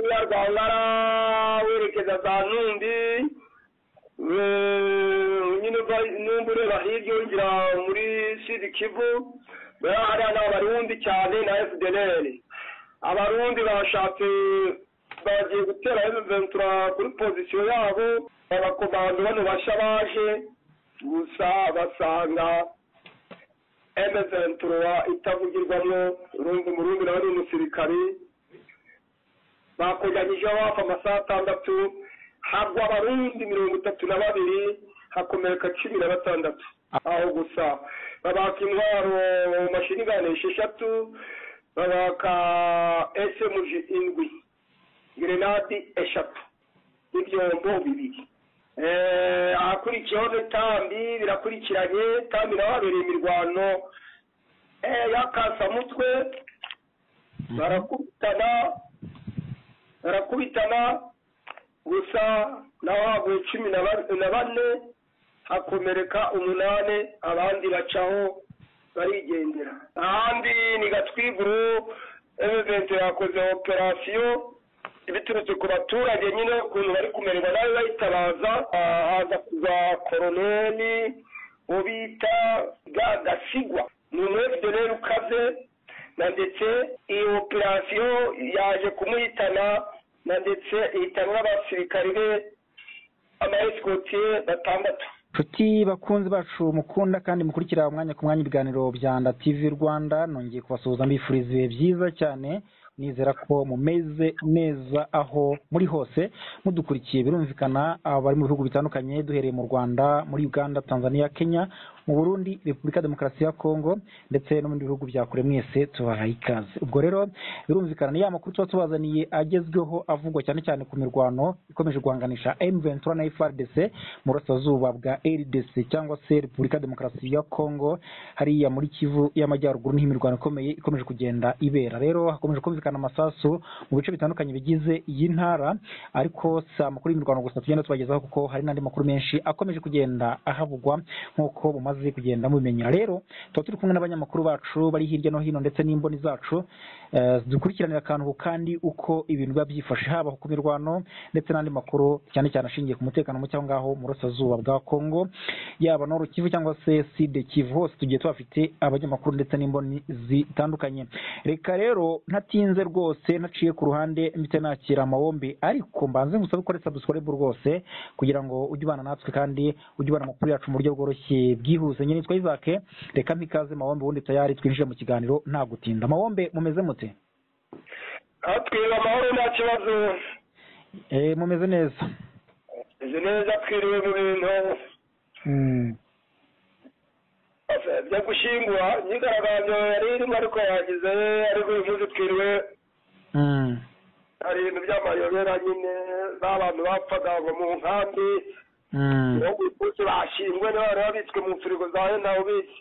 ya Rwangara werekeza za Ntundi nyine n'umbureba hirya yongera muri Sud Kivu hari n'abarundi cyane na FDLR. Abarundi bashatse bagiye gutera M23 kuri position yabo, abakomando bano bashabaje gusa basanga M23 itavugirwamo urundi murundi nawe n'umusirikari bakujyanyije wafa amasaha 6 hagwa abarundi 32 hakomereka 16 aho gusa babaka intwaro mashini ganisha 3 babaka SMG indwi grenade 3 ibyombo 2 akurikiyeho tambi birakurikiranye tambi nababereye imirwano y'akasamutwe barakubitana gusa naho 14 hakomereka 8 abandi bacaho barigendera. Ahandi ni Gatwiguru event yakoze operation ibiturutse ku baturage nyine ukuntu bari kumererwa nawe bayitabaza haza kuza koroneli ubita Gasigwa ni FDLR ukaze na ndetse iyo operation yaje kumuhitana na ndetse ihitanwa abasirikare be ama-escortier 6. Nshuti bakunzi bacu mukunda kandi mukurikira umwanya ku mwanya ibiganiro bya Nda TV Rwanda, nongeye kubasuhuza mbifurize byiza cyane, nizera ko mumeze neza aho muri hose mudukurikiye. Birumvikana abari mu bihugu bitandukanye duhereye mu Rwanda, muri Uganda, Tanzania, Kenya, mu Burundi, Repubulika Demokarasi ya Kongo ndetse no mu bihugu bya kure, mwese tubahaye ikaze. Ubwo rero birumvikana ni ya makuru tuba tubazaniye agezweho avugwa cyane cyane ku mirwano ikomeje guhanganisha M23 na FARDC mu burasirazuba bwa RDC cyangwa se Repubulika Demokarasi ya Kongo, hariya muri Kivu y'Amajyaruguru niho imirwano ikomeye ikomeje kugenda ibera. Rero hakomeje kumvikana amasasu mu bice bitandukanye bigize iyi ntara, ariko si amakuru y'imirwano gusa tugenda tubagezaho kuko hari n'andi makuru menshi akomeje kugenda ahavugwa nk'uko bumaze kugenda mubimenyera. Rero tuba turi kumwe n'abanyamakuru bacu bari hirya no hino ndetse n'imboni zacu dukurikiranira akantu kandi uko ibintu biba byifashe, haba ku mirwano ndetse n'andi makuru cyane cyane ashingiye ku mutekano muke ngaho mu burasirazuba bwa Kongo, yaba no Kivu cyangwa se Sud Kivu, hose tugiye tubafite abanyamakuru ndetse n'imboni zitandukanye. Reka rero ntatinze rwose naciye ku ruhande mbite nakira Mawombe, ariko mbanze ngusabe ko subscribe rwose kugira ngo ujye ubana natwe kandi ujye ubana amakuru yacu mu buryo bworoshye bwihuse. Nyine nitwa Isaac, reka mpikaze Mawombe ubundi tayari twinjire mu kiganiro nta gutinda. Mawombe mumeze mute? Atwira amahoro nta kibazo. Mumeze neza? Meze neza, twiriwe mu bintu byo gushingwa nyigaragambyo yari irimo ariko yagize, ariko uyu munsi twiriwe hari ibintu by'amayobera nyine n'abantu bapfaga ngo mu nkambi umunsi bashingwe n'abari babitswe mu firigo zawe ntawe ubizi.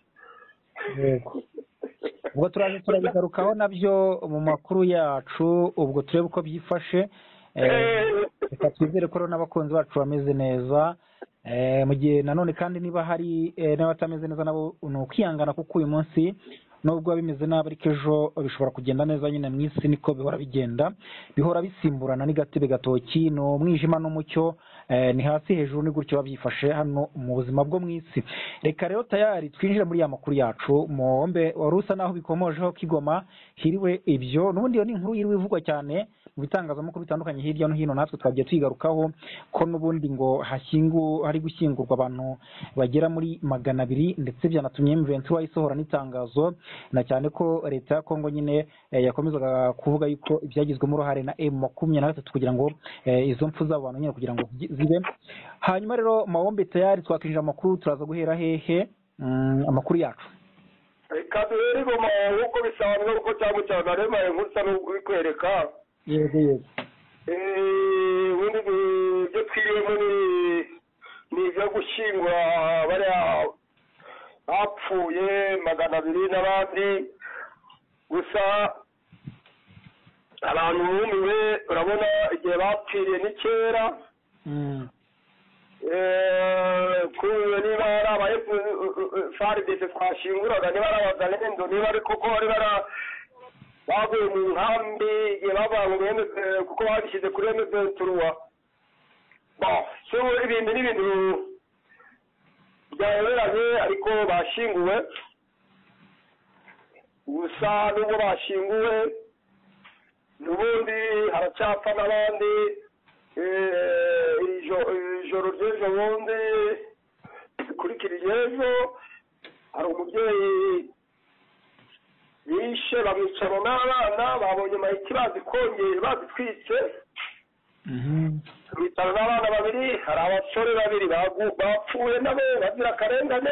Ubwo turaje turabigarukaho nabyo mu makuru yacu, ubwo turebe uko byifashe. Reka twizere ko n'abakunzi bacu bameze neza, mu gihe nanone kandi niba hari n'abatameze neza nabo ni ukwihangana, kuko uyu munsi nubwo bimeze nabi ariko ejo bishobora kugenda neza. Nyine mu isi niko bihora bigenda, bihora bisimburana, n'agatebe gatoki no mwijima n'umucyo, ni hasi hejuru, ni gutyo babyifashe hano mu buzima bwo mu isi. Reka rero tayari twinjire muri ya makuru yacu. Mawombe warusa naho bikomojeho Kigoma hiriwe ibyo, n'ubundi yo ni inkuru yiriwe ivugwa cyane mu bitangazamakuru bitandukanye hirya no hino, natwe twagiye twigarukaho ko n'ubundi ngo hari gushyingurwa abantu bagera muri 200, ndetse byanatumye M23 isohora n'itangazo, na cyane ko leta ya Kongo nyine yakomezaga kuvuga yuko ibyagizwemo uruhare na M23 kugira ngo izo mpfu z'abantu nyine kugira ngo zibe. Hanyuma rero Mawombe tayari twakinjira amakuru, turaza guhera hehe amakuru yacu? Reka duhere Goma nk'uko bisanzwe, kuko cyangwa cyane aremaye nk'usa n'ubikwereka. Yego. Ubundi ibyo twiriwemo ni ibyo gushyingura bariya bapfuye 200 n'abandi. Gusa abantu bumiwe, urabona igihe bapfiriye ni kera. Kuba niba ari abaye FARDC twashinguraga, niba ari abazalendo, niba ari koko bari baguye mu nkambi igihe bavuga ngo kuko babishyize kuri M23 so ibintu n'ibintu byayoberanye ariko bashinguwe gusa n'ubwo bashinguwe n'ubundi haracyapfa n'abandi ijoro ry'ejo bundi rikurikiriye ejo hari umubyeyi yishe bamwicana n'abana babonye mahiti bazikongeye bazitwitse bamwicana n'abana babiri hari abasore babiri bapfuye nabo bazira akarengane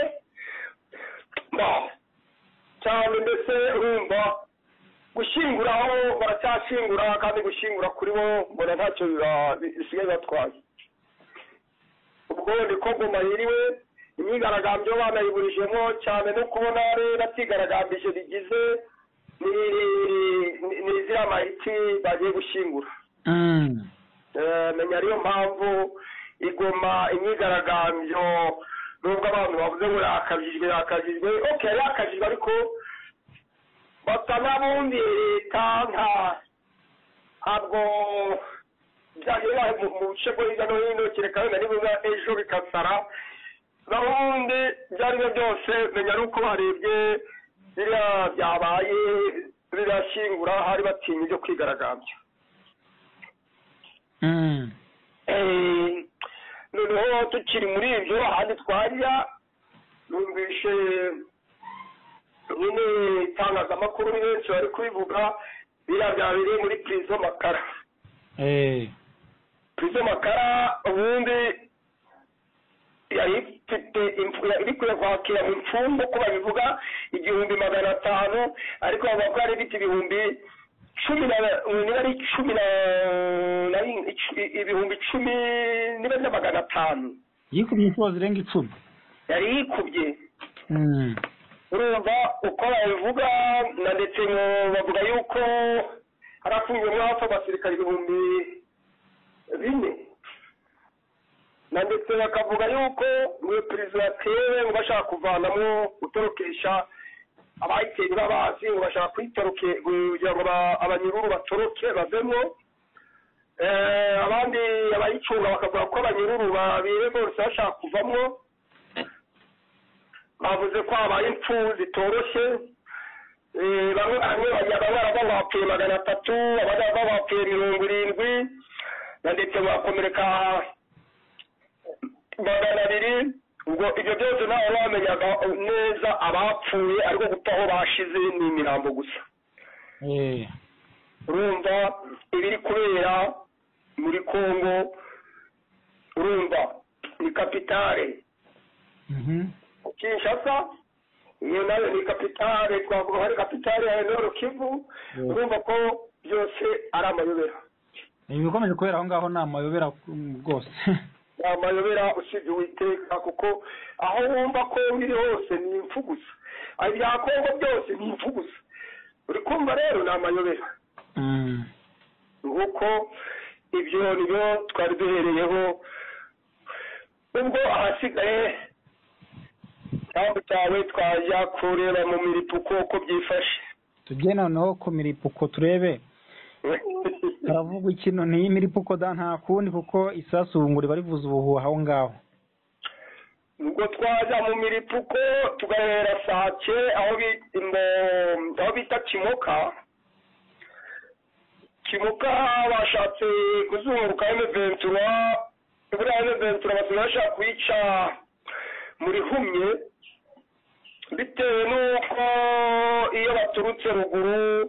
cyane mbese urumva gushyingura aho baracyashyingura kandi gushyingura kuri bo mbona ntacyo bisigaye batwaye ubwo niko Goma yiriwe imyigaragambyo banayiburijemo cyane no kubona ari batigaragambije bigize ni ziriya mahiti bagiye gushyingura menya ariyo mpamvu igoma imyigaragambyo nubwo abantu bavuze ngo yakajijwe yakajijwe ariko basa n'abundi leta ntabwo byagiye mu bice bwo hirya no hino kereka wenda nibuza ejo bikasara n'ubundi byari byo byose menya ari uko barebye biriya byabaye birashyingura hari batinya ibyo kwigaragambya noneho tukiri muri ibyo ahandi twajya numvishe nyine itangazamakuru ni benshi bari kubivuga biriya byabereye muri prison Makara prison Makara ubundi iri kwakira mu mfungwa uko babivuga 1,500 ariko bavuga ko ari biti ibihumbi 10 ibihumbi 10 niba na 500 yikubye inshuro zirenga 10 yari yikubye urumva uko babivuga na ndetse bavuga yuko harafungiwe hafi abasirikare 4,000 na ndetse bakavuga yuko muri perezida yatewe ngo bashaka kuvanamo gutorokesha abayiteri babazi ngo bashaka kwitoroke kugira ngo abanyururu batoroke bavemo abandi abayicunga bakavuga ko abanyururu babire bose bashaka kuvamo bavuze ko habaye impfu zitoroshye bamwe bapfuye 300 abandi bapfuye 70 na ndetse bakomereka 200 ubwo ibyo byose ntawe bamenyaga neza abapfuye ariko gupfa aho bashize ni imirambo gusa urumva ibiri kubera muri Kongo urumva ni kapitale Kinshasa iyo nayo ni kapitale twavuga hari kapitale ya Nord Kivu urumva ko byose ari amayobera ibikomeje kubera aho ngaho ni amayobera rwose amayobera usibye Uwiteka kuko aho wumva ko biri hose ni impfu gusa ibya Kongo byose ni impfu gusa uri kumva rero ni amayobera nguko ibyo nibyo twari duhereyeho ubwo ahasigaye cyangwa cyawe twajya kureba mu miripuko uko byifashe tujye noneho ku miripuko turebe haravugwa ikintu ni imiripuko nta kundi kuko isasungura barivuza ubuhuha aho ngaho ubwo twajya mu miripuko tugahera Sake aho bita Kimoka bashatse kuzunguruka M23 buriya M23 bashaka kwica muri Humye bitewe n'uko iyo baturutse ruguru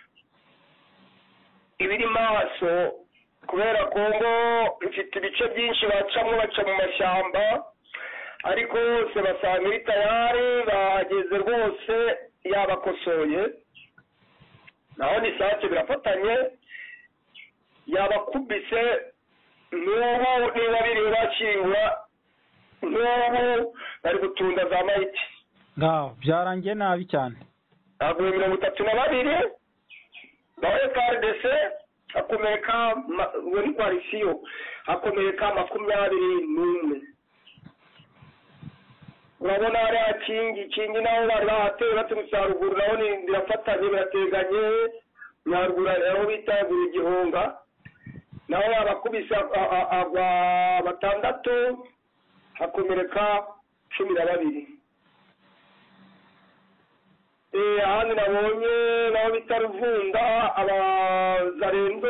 ibiri maso kubera Kongo ifite ibice byinshi bacamo baca mu mashyamba ariko se basanga iri tayari bageze rwose yabakosoye naho ni Sake birafatanye yabakubise n'ubu niba biri bakingura n'ubu bari gutunda za mayiti ngaho byarangiye nabi cyane haguye 32 nawe KRDC hakomereka muri coalition hakomereka 21 urabona ari kingi naho bari bahateye baturutse haruguru naho ni birafatanye birateganye nyaruguru aho bitagura igihunga naho abakubise agwa 6 hakomereka 12. Ahandi nabonye naho bitaruvunda abazarendo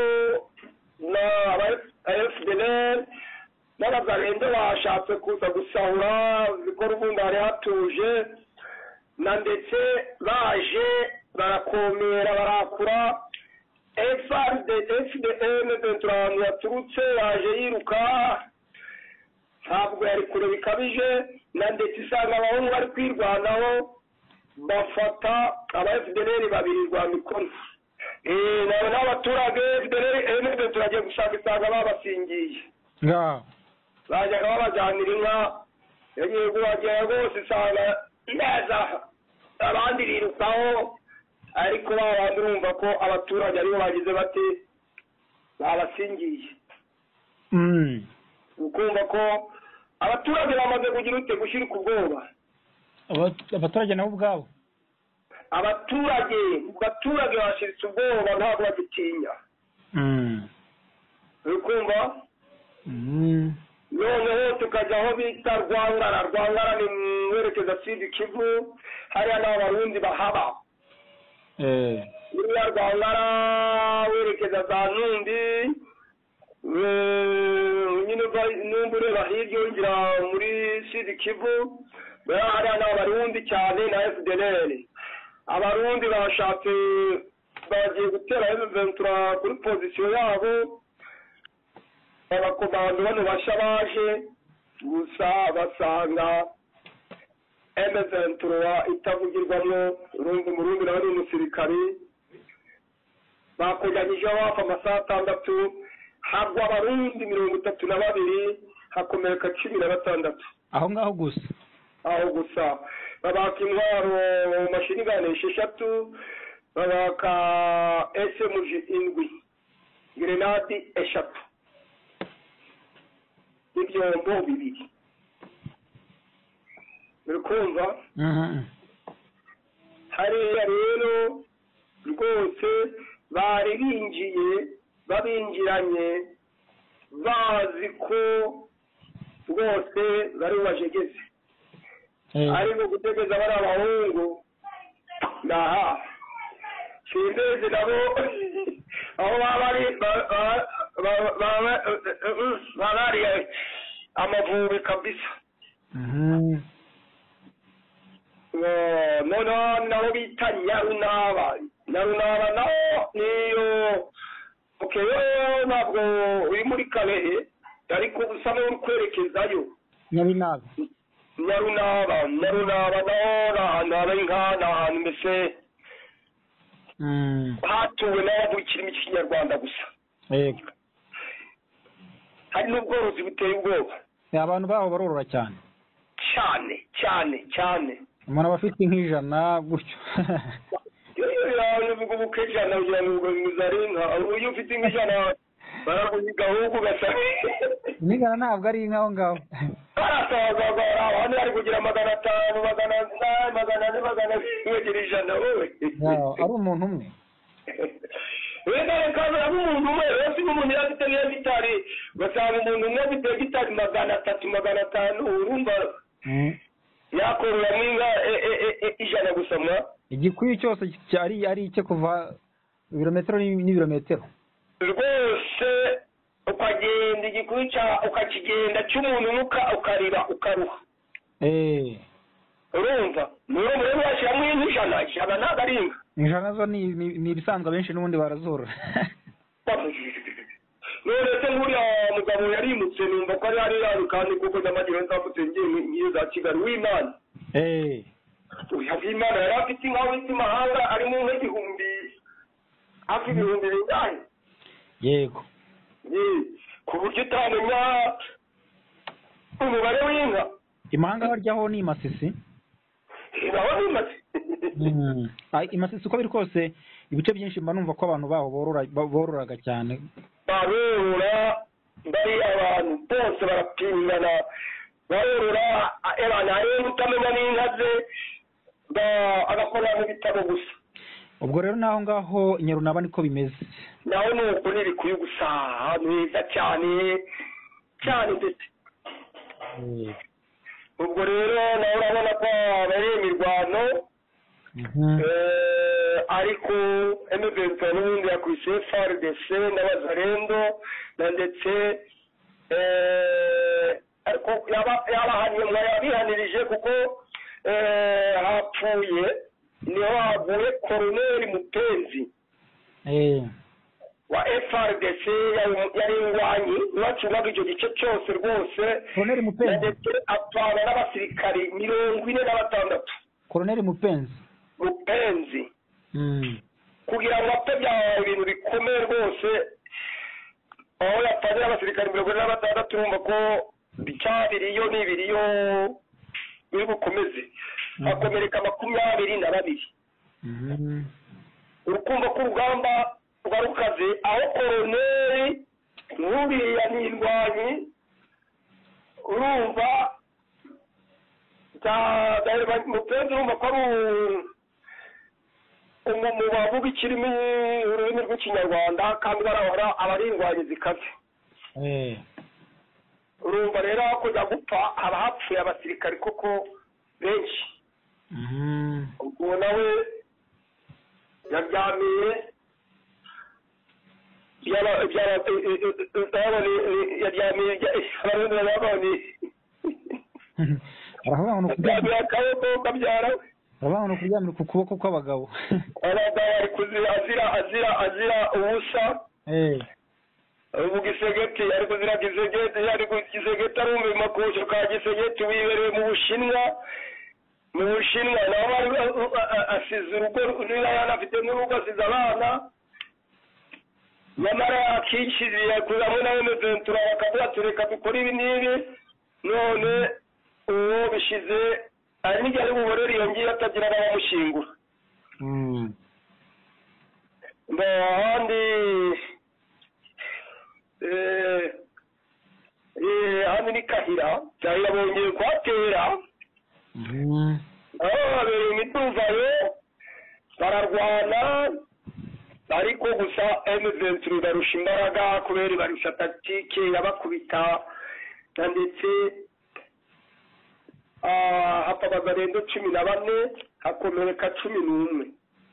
FDLR n'abazarendo bashatse kuza gusahura bikora ubundi hari hatuje na ndetse baje barakomera barakura FDN Venturano yaturutse yaje yiruka ntabwo yari kure bikabije na ndetse isanga abahungu bari kwirwanaho bafata aba FDLR babiri rwa mikono n'abaturage FDLR Venturano gushaka isanga babasingiye bajyaga babajyanira inka yagiye kubagera rwose isanga neza abandi birukaho ariko babandi urumva ko abaturage aribo bagize bate babasingiye ukumva ko abaturage bamaze kugira ute gushirika ubwoba abaturage nabo ubwabo abaturage bashiritse ubwoba ntabwo bagitinya ukumva noneho tukajya aho bita Rwangara ni mwerekeza Sud Kivu hariya n'abarundi bahaba uriya Rwangara werekeza za Numbi nyine Numbi ureba hirya yongera muri Sud Kivu hariya n'abarundi cyane na FDLR abarundi bashatse bagiye gutera M23 kuri position yabo abakomando bano basha baje gusa basanga M23 itavugirwamo urumva murundi nawe n'umusirikari bakojanyije hafi amasaha 6 hagwa abarundi 32 hakomereka 16 aho ngaho gusa babaka intwaro mashini gane 6 babaka SMG 7 grenade 3 ibyombo 2 bikumva hariya rero rwose bari babinjiranye bazi ko rwose bari bajegeze ariko gutegeza bari abahungu naha shindeze nabo aho bari amavubi kabisa naho bita Nyarunaba naho niyo ntabwo uri muri Karehe ariko usa n'uri kwerekezayo Nyarunaba naho ahantu mbese hatuwe n'abavuga ikirimi cy'ikinyarwanda gusa hari n'ubworozi buteye ubwoba abantu baho barorora cyane umuntu aba afite nk'ijana gutyo uvuga ubuke ijana kugira ngo uzare inka iyo ufite nk'ijana barakuziga ahubwo ugasanga n'ijana ntabwo ari inka aho ngaho barasabaga abandi bari kugira 500 400 wegera ijana wowe ari umuntu umwe wenda kaza ari umuntu umwe wese n'umuntu yafite nk'igitari basanga umuntu umwe afite igitari 300 500 urumva yakorera mwinga ijana gusoma igikuyu cyose ari icyo kuva ibirometero n'ibirometero rwose ukagenda igikuyu ukakigenda cy'umuntu ukarira ukaruha urumva niyo rero washyiramo ijana ntabwo ari inka ijana zo ni ibisanzwe benshi n'ubundi barazorora none se nk'uriya mugabo yarimutse numva ko ari hariya kandi kuko n'amagiro nzamutse ngiye za Kigali w'Imana uyu w'Imana yari afite inka w'imahanga arimo nk'igihumbi hafi 1000 yego ku buryo utamenya umubare w'inka imahanga baryaho ni Masisi Imasisi uko biri kose ibice byinshi mba numva ko abantu baho bororaga cyane barora bari abantu bose barapingana barora abantu hari utamenya n'inka ze agakora n'ibitabo gusa ubwo rero naho ngaho Nyarunaba niko bimeze naho nuko ntibikwiye gusa ahantu heza cyane cyane ndetse ubwo rero nawe urabona ko habereye imirwano ariko M23 n'ubundi yakubise FARDC n'abazarendo ndetse ariko yabihanirije kuko hapfuye niho haguye Colonel Mupenzi wa FARDC yari ingwanyi wacungaga icyo gice cyose rwose Colonel Mupenzi ndetse apfana n'abasirikari 46 Colonel Mupenzi kugira ngo apfe byabaye ibintu bikomeye rwose aho yapfanye n'abasirikari 46 urumva ko bicyabiriyo n'ibiriyo biri bukomeze akomereka 22 urukumva ko urugamba rwarukaze aho Colonel nkuriya n'indwanyi urumva Mupenzi urumva ko ari umuntu bavuga ikirimi ururimi rw'ikinyarwanda kandi barahora abaringwanyi zikaze urumva rero kujya gupfa haba hapfuye abasirikari koko benshi ubwo nawe yaryamiye Abana kuryamira ku kuboko kw'abagabo. Abagabo ari azira ubusa. Ubu gisegeti ari kuzira gisegeti ari kuzigeta rumwe makosho ka gisegeti wibereye mu Bushinwa naho asize urugo nira yanafite n'urugo asize abana. Nyamara akishiriye kuzamwe nawe M23 bakavuga tureka dukora ibi n'ibi none uwo bishize ari n'igihe uburere yongeye atagira n'abamushingura ahandi hano ni Kahira bongeye kuhatera babereye imiduvayo bararwana ariko gusa M23 barusha imbaraga kubera barusha tactique yabakubita ndetse hapa bazarendo 14 hakomereka 11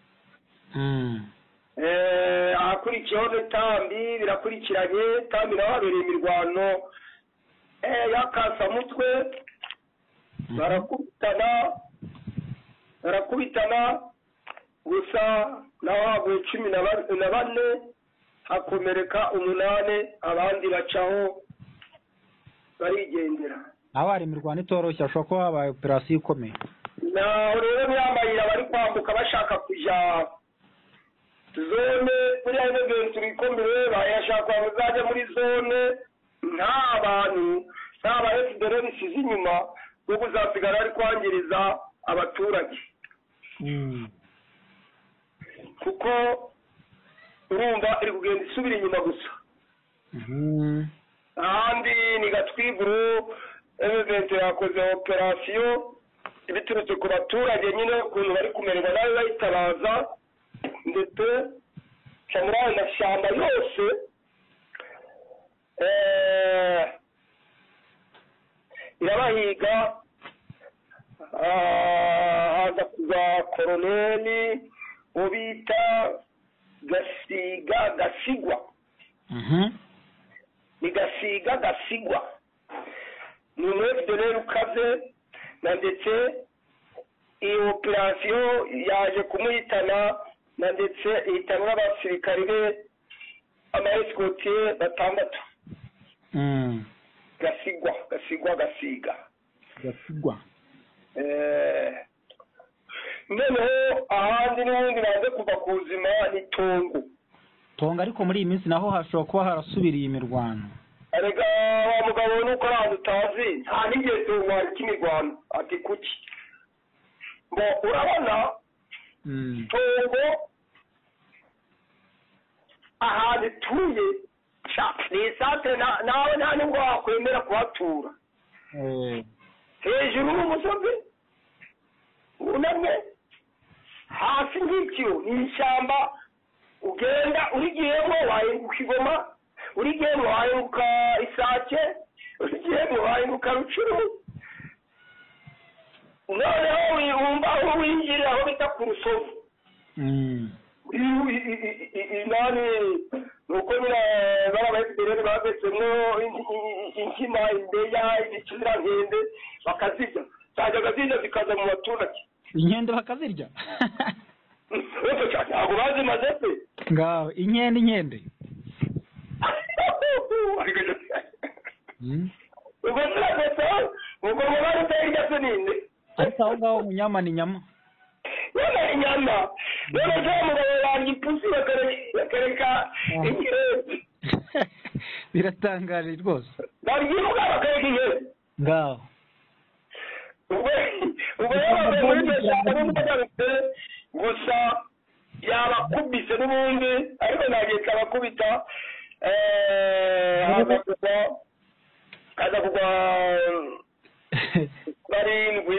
akurikiyeho tambi birakurikiranye tambi naho habereye imirwano y'akasamutwe barakubitana gusa naho haguye 14 hakomereka 8 abandi bacaho barigendera abari imirwano itoroshye ashobora kuba habaye operasiyo ikomeye naho rero myambayira bari kwambuka bashaka kujya zone muri ayo M23 ikomeye bayashaka bazajya muri zone nta bantu n'aba FDR bisize inyuma no kuzasigara ari kwangiriza abaturage kuko urumva iri kugenda isubira inyuma gusa ahandi ni Gatwiguru M23 yakoze operasiyo ibiturutse ku baturage nyine ukuntu bari kumererwa nawe bayitabaza ndetse cyangwa amashyamba yose irabahiga haza kuza Koloneli ubita Gasigwa ni Gasigwa ni umwefudere ukaze na ndetse iyo operasiyo yaje kumuhitana na ndetse ihitana n'abasirikari be amaesikotiye 6 Gasigwa noneho ahandi n'ubundi baze kuva ku buzima ni Tongo ariko muri iyi minsi naho hashobora kuba harasubiriye imirwano arega wa mugabo nuko ahantu utazi nta n'igihe Tongo hari imirwano ati kuki ngo urabona Tongo ahantu tuye ni santere nawe nta nubwo wakwemera kuhatura hejuru y'umusozi unamwe hasi nk'ikiro ni ishyamba ugenda urigiyemo wahinguka igoma, urigiyemo wahinguka isake, urigiyemo wahinguka rucuru, noneho wumva aho winjirira aho bita ku rusovu. Inani nuko nyine barabahesirere babetsemo inkima, imbeya, ibicirankende bakazirya, zajyaga zirya zikaza mu baturage. Inkende bakazirya? Ntabwo bazimaze pe. Ngaho inkende ubwo turagetse ubwo mubare utayirya se ninde? ariko aho ngaho mu nyama ni nyama. Inyama none se mugabo yanjye ipusi bakareka inkende. Biratangaje rwose. Baryibuka bakareka inkende. Ngaho ubwo rero muri iryo shyamba n'umugarutse gusa yabakubise n'ubundi ariko ntagiye kabakubita kaza kugwa barindwi.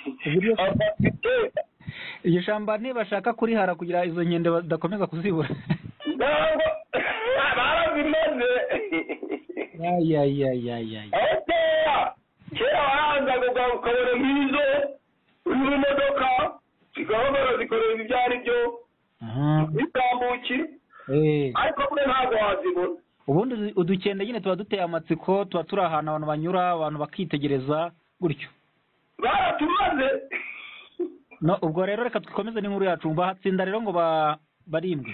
Iryo shamba ntibashaka kurihara kugira izo nkende badakomeza kuzibura. Ntabwo barazimaze. Kera wahanzaga ukabona nk'izo uri mu modoka zigahogora zikorera ibyo ari byo bitambuki, ariko kure ntabwo wazibona. Ubundi udukende nyine tuba duteye amatsiko, tuba turi ahantu abantu banyura, abantu bakitegereza gutyo. Baratumaze. No, ubwo rero reka twikomeze n'inkuru yacu. Bahatsinda rero ngo barindwi.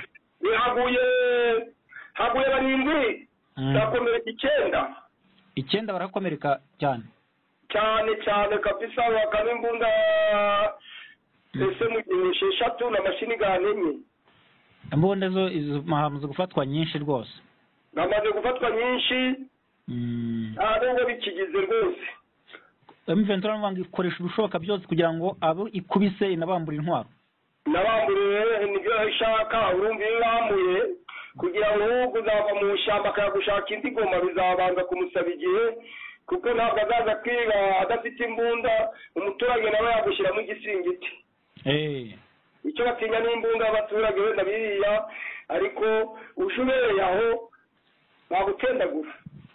Haguye barindwi, bakomereka 9. 9 barakomereka cyane kabisa, bakaba imbunda ese mu gihe 6 n'amashini ganenye. Imbunda zo mahamze gufatwa nyinshi rwose. Bamaze gufatwa nyinshi. Ntabwo bikigize rwose. M23 mvanga ikoresha ubushoboka byose kugira ngo abo ikubise inabambura intwaro. Nabambure nibyo ishaka, urumva ibambuye kugira ngo kuzava mu shamba akagushaka indi goma bizabanza kumusaba igihe, kuko ntabwo azaza kwiba adafite imbunda, umuturage nawe yagushyiramo igisingiti. Icyo batinya n'imbunda y'abaturage wenda biriya, ariko ushubereye aho bagutendagura.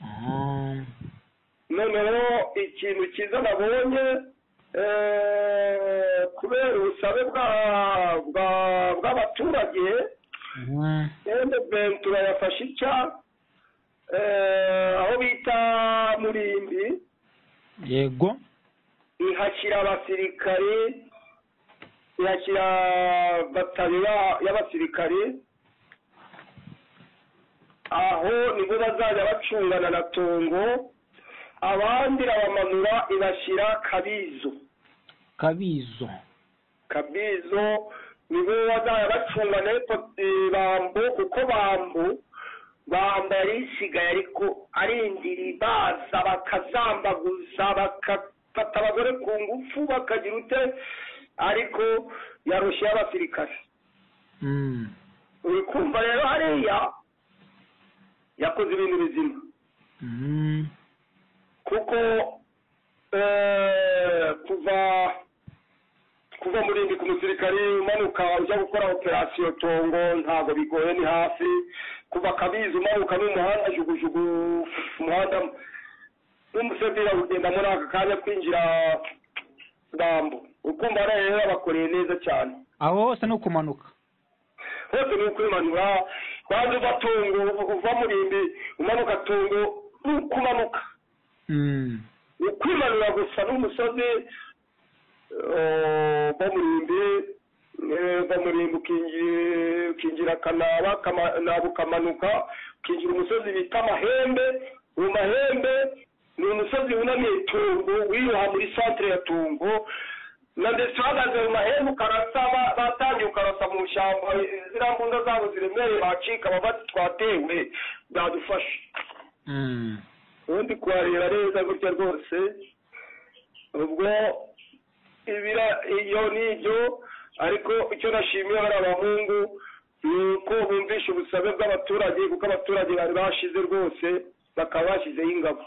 Noneho ikintu cyiza nabonye kubera ubusabe bw'abaturage, Bentura yafashe icya aho bita Murimbi. Yego. Ihashyira abasirikare, ihashyira bataliya y'abasirikare, aho nibo bazajya bacungana na Tongo, abandi rabamanura ibashyira Kabizo nibo bazajya bacungana Bambo, kuko Bambo yarisigaye ariko arindiri baza bakazambaguza bakafata abagore ku ngufu bakagira ute, ariko yarushye abasirikare. Uri kumva rero hariya yakoze ibintu bizima. Kuko kuva Murimbi ku musirikare umanuka ujya gukora operasiyo Tongo ntabwo bigoye, ni hafi. Kuva Kabizi umanuka n'umuhanda jugujugu, umuhanda n'umusevira ugenda muri aka kanya kwinjira Bambo. Ukumva rero bakoreye neza cyane. Aho hose no kumanuka. Hose ni ukwimanura, kwanza uva Tongo, uva Murimbi umanuka Tongo kumanuka. Ukwimanura gusa n'umusozi Murimbi ukinjira Kanaba ukamanuka ukinjira umusozi bita Mahembe. Uwo Mahembe ni umusozi wunamiye Tongo, wiroha muri centre ya Tongo, na ndetse uhagaze mu Mahembe ukarasa, batangiye ukarasa mu shyamba, ziriya mbunda zabo ziremereye bacika bati twatewe byadufasha. Ubundi kuharira neza gutya rwose. Ubwo iyo nibyo, ariko icyo nashimiye bari abahungu nuko bumvisha ubusabe bw'abaturage, kuko abaturage bari bashize rwose, bakaba bashyizeho ingabo.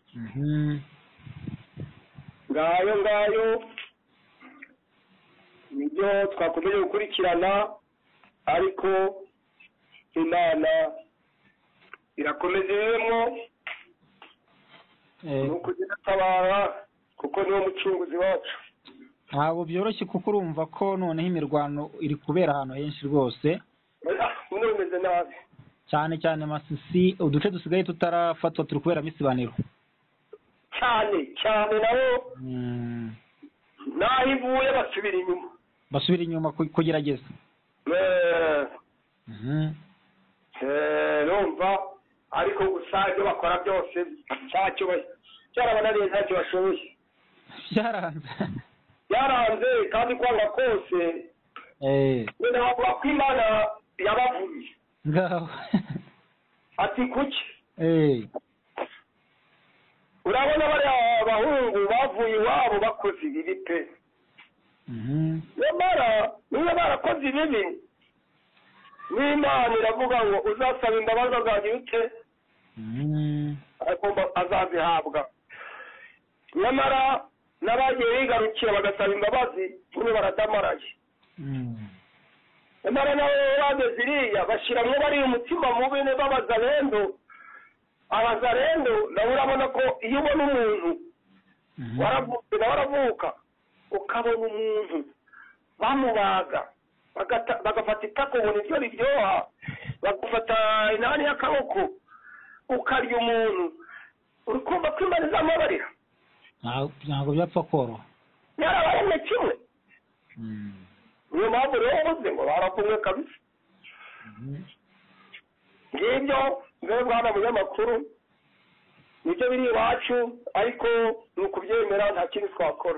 ngayo nibyo twakomeje gukurikirana ariko Imana irakomeza ibirimo nuko iratabara kuko niwo mucunguzi wacu. ntabwo byoroshye kuko urumva ko noneho imirwano iri kubera ahantu henshi rwose, ubundi bimeze nabi cyane cyane Masisi, uduce dusigaye tutarafatwa turi kuberamo isibaniro cyane nabo naho ivuye basubira inyuma kugerageza numva ariko gusa ibyo bakora byose cyarabananiye ntacyo bashoboye, byaranze kandi kwanga kose bavuga ko Imana yabavuye ngaho ati kuki urabona bariya bahungu bavuye iwabo bakoze ibibi pe, nyamara niba barakoze ibibi n'Imana iravuga ngo uzasaba imbabazi azagira ute azazihabwa, nyamara n'abagiye bigarukira bagasaba imbabazi nyine baradamaraye, nyamara nabo bageze iriya bashyiramo bari umutima mubi abazarendo nawe urabona ko iyo ubona umuntu waravutse nawe aravuka ukabona umuntu bamubaga bagafata itako ubona ibyo riryoha, bagafata inani y'akaboko ukarya umuntu uri kumva ko Imana izamubabarira, ntabwo byapfa koroha, yarabaremye kimwe. niyo mpamvu rero uvuze ngo barakumwe kabisa. ngibyo mbere bwana munyamakuru nibyo biri iwacu ariko ni ukubyemera nta kindi twakora.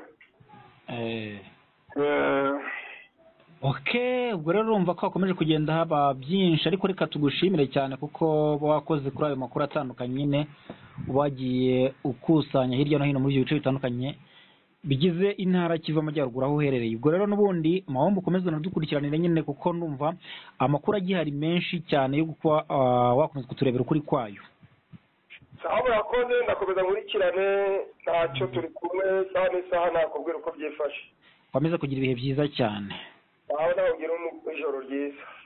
ubwo rero urumva ko hakomeje kugenda haba byinshi, ariko reka tugushimire cyane kuko wakoze kuri ayo makuru atandukanye nyine wagiye ukusanya hirya no hino muri ibyo bice bitandukanye bigize intara Kivu Amajyaruguru aho uherereye. ubwo rero n'ubundi mahombo ukomeze unadukurikiranire nyine kuko numva amakuru agihari menshi cyane yo kuba wakomeza kuturebera ukuri kwayo. sawa murakoze, ndakomeza nkurikirane ntacyo turi kumwe sawa n'isaha nakubwira uko byifashe. Komeza kugira ibihe byiza cyane. aho nawe ugira ijoro ryiza.